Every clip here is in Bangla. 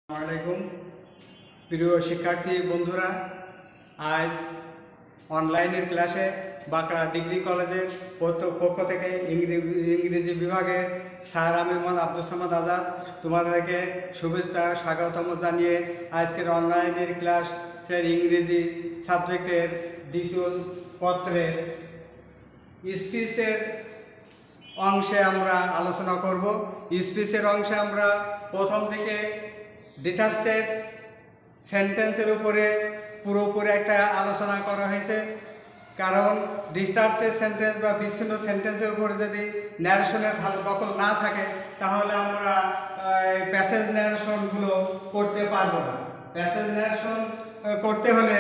আসসালামাইকুম প্রিয় শিক্ষার্থী বন্ধুরা, আজ অনলাইনের ক্লাসে বাঁকড়া ডিগ্রি কলেজের পক্ষ থেকে ইংরেজি বিভাগের স্যার আমি মোহাম্মদ আব্দুল সামাদ আজাদ তোমাদেরকে শুভেচ্ছা স্বাগতম জানিয়ে আজকের অনলাইনের ক্লাসের ইংরেজি সাবজেক্টের দ্বিতীয় পত্রের স্পিচের অংশে আমরা আলোচনা করব। স্পিচের অংশে আমরা প্রথম দিকে ডিটাস্টেড সেন্টেন্সের উপরে পুরোপুরি একটা আলোচনা করা হয়েছে, কারণ ডিস্টার্টেড সেন্টেন্স বা বিচ্ছিন্ন সেন্টেন্সের উপরে যদি ন্যারেশনের ভালো দখল না থাকে তাহলে আমরা প্যাসেজ ন্যারেশনগুলো করতে পারবো না। প্যাসেজ ন্যারেশন করতে হলে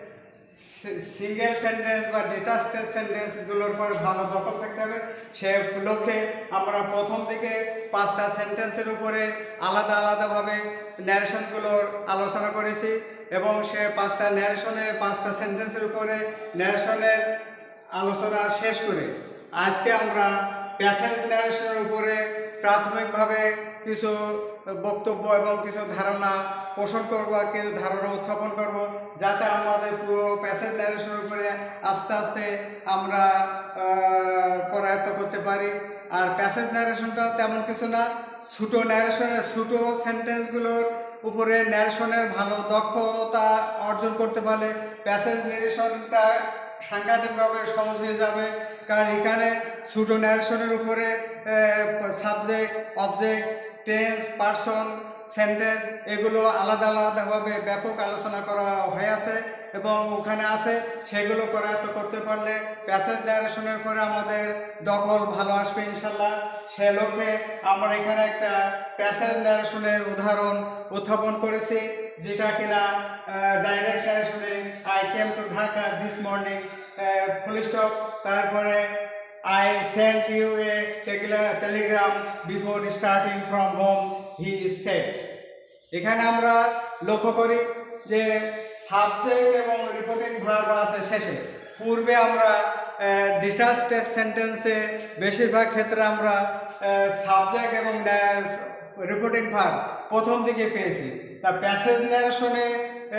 সিঙ্গেল সেন্টেন্স বা ডিটাস্টেড সেন্টেন্সগুলোর পর ভালো দখল থাকতে হবে। সে লক্ষ্যে আমরা প্রথম দিকে 5টা সেন্টেন্সের উপরে আলাদা আলাদাভাবে ন্যারেশনগুলোর আলোচনা করেছি এবং সে 5টা সেন্টেন্সের উপরে ন্যারেশনের আলোচনা শেষ করে আজকে আমরা প্যাসেজ ন্যারেশনের উপরে প্রাথমিকভাবে কিছু বক্তব্য এবং কিছু ধারণা পোষণ করব, কিছু ধারণা উত্থাপন করব, যাতে আমাদের পুরো প্যাসেজ ন্যারেশনের উপরে আস্তে আস্তে আমরা করায়ত্ত করতে পারি। আর প্যাসেজ ন্যারেশনটা তেমন কিছু না, ছোটো সেন্টেন্সগুলোর উপরে ন্যারেশনের ভালো দক্ষতা অর্জন করতে পারলে প্যাসেজ ন্যারেশনটা সাংঘাতিকভাবে সহজ হয়ে যাবে। কারণ এখানে ছোটো ন্যারেশনের উপরে subject, object, tense, person, sentence এগুলো আলাদা আলাদাভাবে ব্যাপক আলোচনা করা হয়ে আছে এবং ওখানে আছে। সেগুলো করায়ত্ত করতে পারলে প্যাসেজ ন্যারেশনের পরে আমাদের দখল ভালো আসবে ইনশাল্লাহ। সে লক্ষ্যে আমরা এখানে একটা প্যাসেজ ন্যারেশনের উদাহরণ উত্থাপন করেছি, যেটা কিনা ডাইরেক্ট ন্যারেশনে I came to Dhaka this morning full stop, তারপরে I sent you a telegram before starting from home, he said. এখানে আমরা লক্ষ্য করি যে সাবজেক্ট এবং রিপোর্টিং ভার্ব আছে শেষে। পূর্বে আমরা ডিটাস্টেড সেন্টেন্সে বেশিরভাগ ক্ষেত্রে আমরা সাবজেক্ট এবং রিপোর্টিং ভার্ব প্রথম দিকে পেয়েছি। তা প্যাসেজ ন্যারেশনে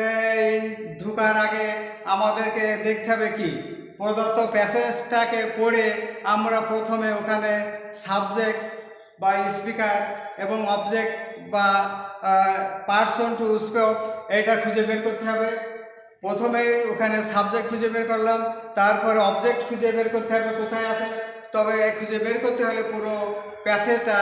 ঢোকার আগে আমাদেরকে দেখতে হবে কি প্রদত্ত প্যাসেজটাকে পড়ে আমরা প্রথমে ওখানে সাবজেক্ট বা স্পিকার এবং অবজেক্ট বা পার্সন টু স্পোক এটা খুঁজে বের করতে হবে। প্রথমে ওখানে সাবজেক্ট খুঁজে বের করলাম, তারপরে অবজেক্ট খুঁজে বের করতে হবে কোথায় আছে। তবে খুঁজে বের করতে হলে পুরো প্যাসেজটা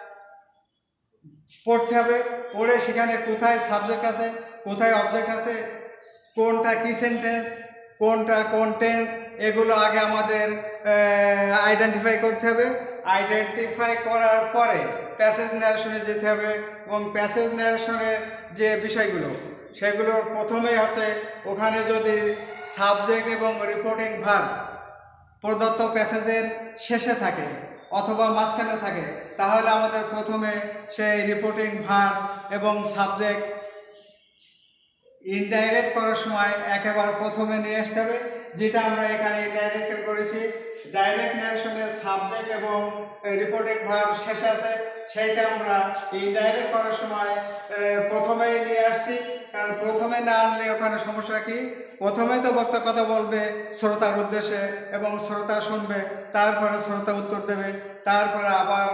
পড়তে হবে, পড়ে সেখানে কোথায় সাবজেক্ট আছে, কোথায় অবজেক্ট আছে, কোনটা কি সেন্টেন্স, কোনটা কোন টেন্স, এগুলো আগে আমাদের আইডেন্টিফাই করতে হবে। আইডেন্টিফাই করার পরে প্যাসেজ ন্যারেশনে যেতে হবে এবং প্যাসেজ ন্যারেশনের যে বিষয়গুলো সেগুলোর প্রথমেই হচ্ছে ওখানে যদি সাবজেক্ট এবং রিপোর্টিং ভার্ব প্রদত্ত প্যাসেজের শেষে থাকে অথবা মাঝখানে থাকে তাহলে আমাদের প্রথমে সেই রিপোর্টিং ভার্ব এবং সাবজেক্ট ইনডাইরেক্ট করার সময় একেবারে প্রথমে নিয়ে আসতে হবে, যেটা আমরা এখানে ইনডাইরেক্ট করেছি। ডাইরেক্ট ন্যারেশনের সাবজেক্ট এবং রিপোর্টিং ভার্ব শেষে আছে, সেইটা আমরা ইনডাইরেক্ট করার সময় প্রথমেই নিয়ে আসছি। কারণ প্রথমে না আনলে ওখানে সমস্যা কি, প্রথমে তো বক্তা কথা বলবে শ্রোতার উদ্দেশ্যে এবং শ্রোতা শুনবে, তারপরে শ্রোতা উত্তর দেবে, তারপরে আবার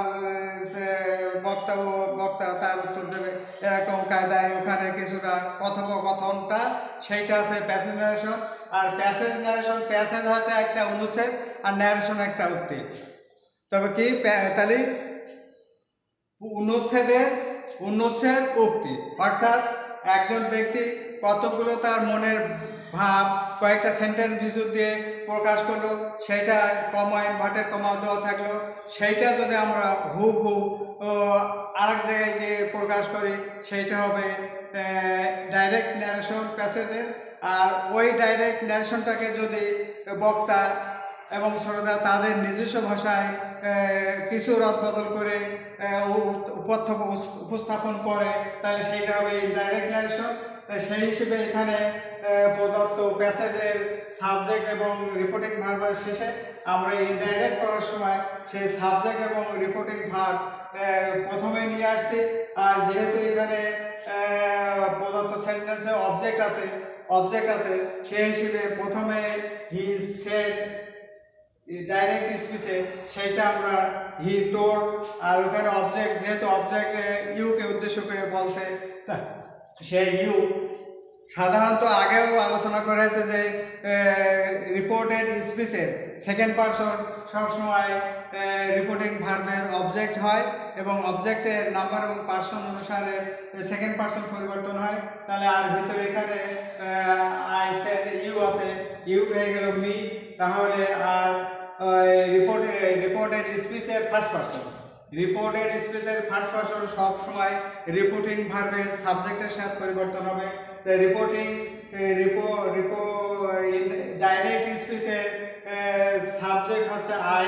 বক্তা তার উত্তর দেবে। এরকম কায়দায় ওখানে কিছুটা কথোপকথনটা সেইটা আছে প্যাসেজ ন্যারেশন। আর প্যাসেজ ন্যারেশন, প্যাসেজ হচ্ছে একটা অনুচ্ছেদ আর ন্যারেশন একটা উক্তি। তবে কি তাহলে অনুচ্ছেদ উক্তি অর্থাৎ একজন ব্যক্তি কতগুলো তার মনের ভাব কয়েকটা সেন্টেন্স ভিতর দিয়ে প্রকাশ করলো, সেইটা কমা ইনভার্টেড কমা দেওয়া থাকলো, সেইটা যদি আমরা হুবহু আরেক জায়গায় যে প্রকাশ করি সেইটা হবে ডাইরেক্ট ন্যারেশন প্যাসেজের। আর ওই ডাইরেক্ট ন্যারেশনটাকে যদি বক্তা এবং শ্রোতা তাদের নিজস্ব ভাষায় কিছু রদবদল করে উপস্থাপন করে তাহলে সেইটা হবে ইনডাইরেক্ট ন্যারেশন। সেই হিসেবে এখানে প্রদত্ত প্যাসেজের সাবজেক্ট এবং রিপোর্টিং ভার্বের শেষে আমরা ইনডাইরেক্ট করার সময় সেই সাবজেক্ট এবং রিপোর্টিং ভার্ব প্রথমে নিয়ে আসছি। আর যেহেতু এখানে অবজেক্ট আছে সেই হিসেবে প্রথমে হি সেড ডাইরেক্ট স্পিচে সেইটা আমরা হি টোল্ড, আর ওখানে অবজেক্ট যেহেতু অবজেক্ট ইউকে উদ্দেশ্য করে বলছে, সেই ইউ সাধারণত আগেও আলোচনা করা হয়েছে যে রিপোর্টেড স্পিচের সেকেন্ড পারসন সবসময় রিপোর্টিং ভার্বের অবজেক্ট হয় এবং অবজেক্টের নাম্বার এবং পার্সন অনুসারে সেকেন্ড পারসন পরিবর্তন হয়। তাহলে আর ভিতরে এখানে আই সেড ইউ আছে, ইউ হয়ে গেল মি, তাহলে আর রিপোর্টেড স্পিচের ফার্স্ট পারসন সব সময় রিপোর্টিং ভার্বের সাবজেক্টের সাথে পরিবর্তন হবে। রিপোর্টিং ডাইরেক্ট স্পিচের সাবজেক্ট হচ্ছে আই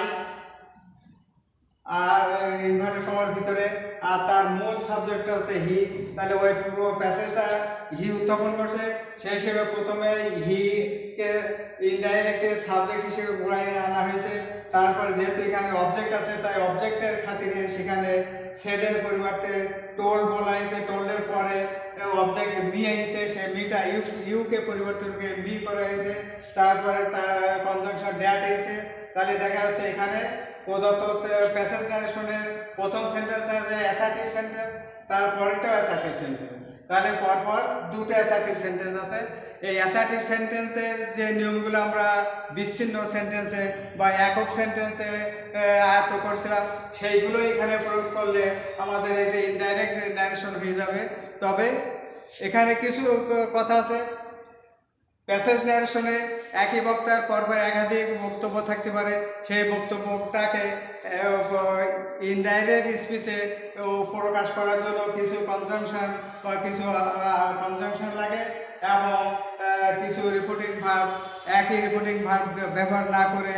আর ইনভার্টেড কমার ভিতরে, আর তার মূল সাবজেক্ট হচ্ছে হি। তাহলে ওই পুরো প্যাসেজটা হি উত্থাপন করছে, সেই হিসেবে প্রথমে হিকে ইনডাইরেক্টে সাবজেক্ট হিসেবে বলাই আনা হয়েছে। তারপর যেহেতু এখানে অবজেক্ট আছে তাই অবজেক্টের খাতিরে সেখানে সেডের পরিবর্তে টোল্ড বলা হয়েছে, টোল্ডের পরে অবজেক্ট মি আইছে, সে মিটা ইউকে পরিবর্তন করে মি করা হয়েছে, তারপরে তার কনজাংশন ড্যাট হয়েছে। তাহলে দেখা যাচ্ছে এখানে প্রদত্ত প্যাসেজ নারেশনের প্রথম সেন্টেন্স আছে অ্যাসার্টিভ সেন্টেন্স, তারপরেরটাও অ্যাসার্টিভ সেন্টেন্স, তাহলে পরপর দুটো অ্যাসার্টিভ সেন্টেন্স আছে। এই অ্যাসার্টিভ সেন্টেন্সের যে নিয়মগুলো আমরা বিচ্ছিন্ন সেন্টেন্সে বা একক সেন্টেন্সে আয়ত্ত করছিলাম সেইগুলো এখানে প্রয়োগ করলে আমাদের এটা ইনডাইরেক্ট ন্যারেশন হয়ে যাবে। তবে এখানে কিছু কথা আছে, প্যাসেজ ন্যারেশনে একই বক্তার পরপর একাধিক বক্তব্য থাকতে পারে, সেই বক্তব্যটাকে ইনডাইরেক্ট স্পিচে প্রকাশ করার জন্য কিছু কনজাংশন বা কিছু কনজাংশন লাগে এবং কিছু রিপোর্টিং ভার্ব, একই রিপোর্টিং ভার্ব ব্যবহার না করে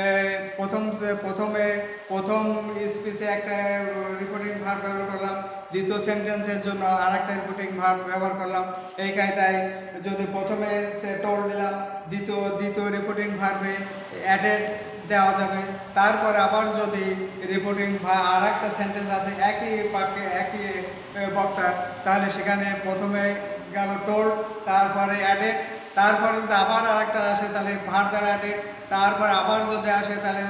প্রথম স্পিচে একটা রিপোর্টিং ভার্ব ব্যবহার করলাম, দ্বিতীয় সেন্টেন্সের জন্য আর একটা রিপোর্টিং ভার্ব ব্যবহার করলাম। এই কায়দায় যদি প্রথমে সে টোল্ড দিলাম, দ্বিতীয় রিপোর্টিং ভার্বে অ্যাডেড দেওয়া যাবে। তারপরে আবার যদি রিপোর্টিং আর একটা সেন্টেন্স আছে একই বাক্যে একই বক্তার, তাহলে সেখানে প্রথমে গেল টোল্ড, তারপরে অ্যাডেড, তারপরে যদি আবার আর একটা আসে তাহলে ফার্দার অ্যাডেড, তারপরে আবার যদি আসে তাহলে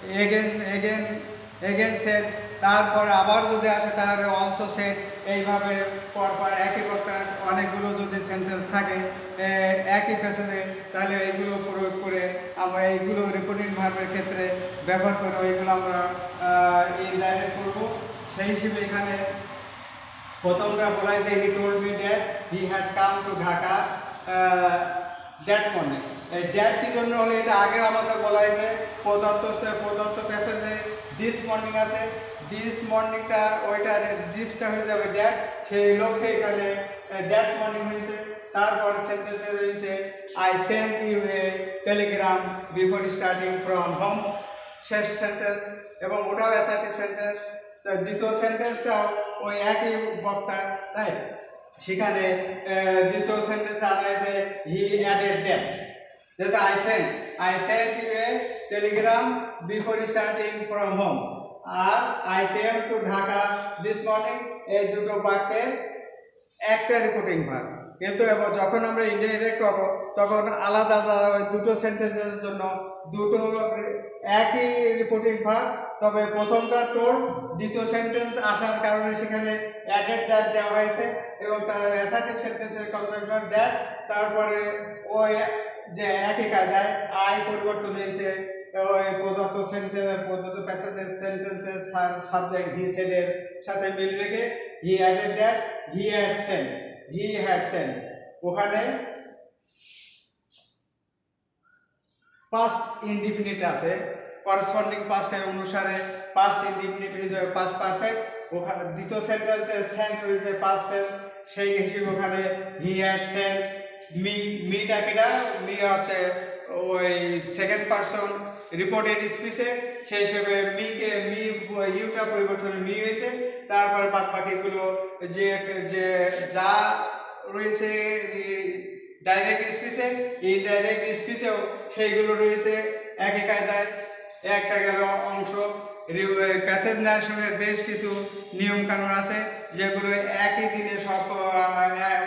এগেন সেট, তারপরে আবার যদি আসে তাহলে অলসো সেট। এইভাবে পরপর একই বক্তার অনেকগুলো যদি সেন্টেন্স থাকে একই প্যাসেজে, তাহলে এইগুলো প্রয়োগ করে আমরা এইগুলো রিপোর্টিং ভার্বের ক্ষেত্রে ব্যবহার করে এইগুলো আমরা ইনডাইরেক্ট করব। সেই হিসেবে এখানে প্রথমটা বলা হয়েছে he told me that he had come to Dhaka that morning. এই দ্যাট কি জন্য হলো এটা আগে আমাদের বলা হয়েছে, প্রদত্ত প্যাসেজে দিস মর্নিং আছে, দিস মর্নিংটা ওইটা দিসটা হয়ে যাবে দ্যাট, সেই লক্ষ্যে এখানে দ্যাট মর্নিং হয়েছে। তারপরে সেন্টেন্সে রয়েছে I sent you a telegram before starting from home, শেষ সেন্টেন্স, এবং ওটাও অ্যাসার্টিভ সেন্টেন্স। দ্বিতীয় সেন্টেন্সটাও ওই একই বক্তা, তাই সেখানে দ্বিতীয় সেন্টেন্সে আনা হয়েছে হি অ্যাডেড দ্যাট, যেহেতু I sent you a telegram before starting from home আর I came to Dhaka this morning, এই দুটো বাক্যের একটা রিপোর্টিং ভার্ব। কিন্তু যখন আমরা ইনডাইরেক্ট করবো তখন আলাদা আলাদা ওই দুটো সেন্টেন্সের জন্য দুটো একই রিপোর্টিং ভার্ব, তবে প্রথমটা টোল্ড, দ্বিতীয় সেন্টেন্স আসার কারণে সেখানে অ্যাডেড দ্যাট দেওয়া হয়েছে এবং তার অ্যাসার্টিভ সেন্টেন্সের কনজাংশন দ্যাট, তারপরে ওই যে একই কায়দায় আই পরিবর্তন হয়েছে ওই প্রদত্ত প্যাসেজের সেন্টেন্সের সাবজেক্ট হি সেডের সাথে মিল রেখে he added that he had sent, ওখানে পাস্ট ইনডিফিনিট আছে, করসপন্ডিং পাস্টের অনুসারে পাস্ট ইনডিফিনিট হিসেবে পাস্ট পারফেক্ট, ওখানে দ্বিতীয় সেন্টেন্সে সেন্ট রয়েছে পাস্ট টেন্স, সেই হিসেবে ওখানে হি হ্যাড সেন্ট। মিটা কেটা মি হচ্ছে ওই সেকেন্ড পারসন রিপোর্টেড স্পিচে, সেই হিসেবে ইউটা পরিবর্তনে মি হয়েছে। তারপর বাদ বাকিগুলো যে যা রয়েছে ডাইরেক্ট স্পিচে, ইনডাইরেক্ট স্পিচেও সেইগুলো রয়েছে একই কায়দায়। একটা গেল অংশ প্যাসেজ নারেশনের বেশ কিছু নিয়মকানুন আছে যেগুলো একই দিনে সব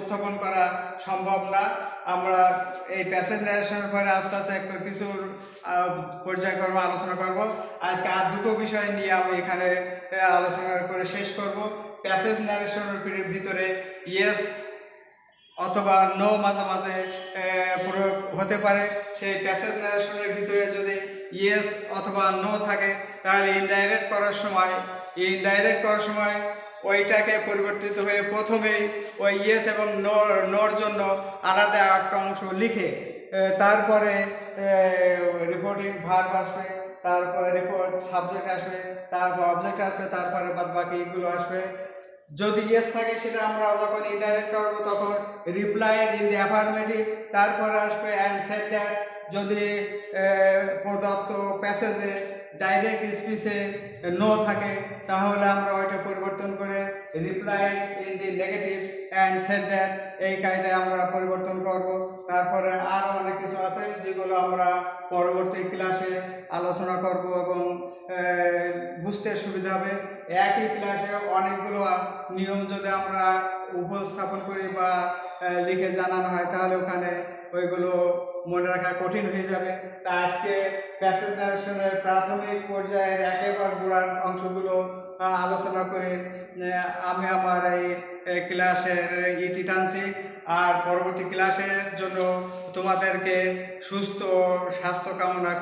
উপস্থাপন করা সম্ভব না। আমরা এই প্যাসেজ ন্যারেশনের পরে আস্তে আস্তে কিছু পর্যায়ক্রমে আলোচনা করব। আজকে আর দুটো বিষয় নিয়ে আমি এখানে আলোচনা করে শেষ করব। প্যাসেজ ন্যারেশনের ভিতরে ইয়েস অথবা নো মাঝে মাঝে প্রয়োগ হতে পারে। সেই প্যাসেজ ন্যারেশনের ভিতরে যদি ইয়েস অথবা নো থাকে তাহলে ইনডাইরেক্ট করার সময় ওইটাকে পরিবর্তিত হয়ে প্রথমেই ওই ইয়েস এবং নোর জন্য আলাদা একটা অংশ লিখে তারপরে রিপোর্টিং ভার্ব আসবে, তারপরে রিপোর্ট সাবজেক্ট আসবে, তারপর অবজেক্ট আসবে, তারপরে বাদবাকিগুলো আসবে। যদি ইয়েস থাকে সেটা আমরা যখন ইনডাইরেক্ট করব তখন রিপ্লাইড ইন দি অ্যাফার্মেটিভ, তারপরে আসবে অ্যান্ড সেড দ্যাট। যদি প্রদত্ত প্যাসেজে ডাইরেক্ট স্পিচে নো থাকে তাহলে আমরা ওইটা পরিবর্তন করে replied in the negative and said that, এই কায়দায় আমরা পরিবর্তন করব। তারপরে আরও অনেক কিছু আছে যেগুলো আমরা পরবর্তী ক্লাসে আলোচনা করব এবং বুঝতে সুবিধা হবে। একই ক্লাসে অনেকগুলো নিয়ম যদি আমরা উপস্থাপন করি বা লিখে জানানো হয় তাহলে ওখানে ওইগুলো মনে রাখা কঠিন হয়ে যাবে। তা আজকে প্যাসেজ ন্যারেশনের প্রাথমিক পর্যায়ের একেবারে গোড়ার অংশগুলো আলোচনা করে আমি আমার এই ক্লাসের ইতি টানছি। আর পরবর্তী ক্লাসের জন্য তোমাদেরকে সুস্বাস্থ্য কামনা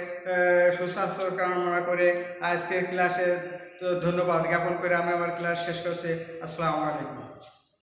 করে আজকের ক্লাসে ধন্যবাদ জ্ঞাপন করে আমি আমার ক্লাস শেষ করছি। আসসালামু আলাইকুম।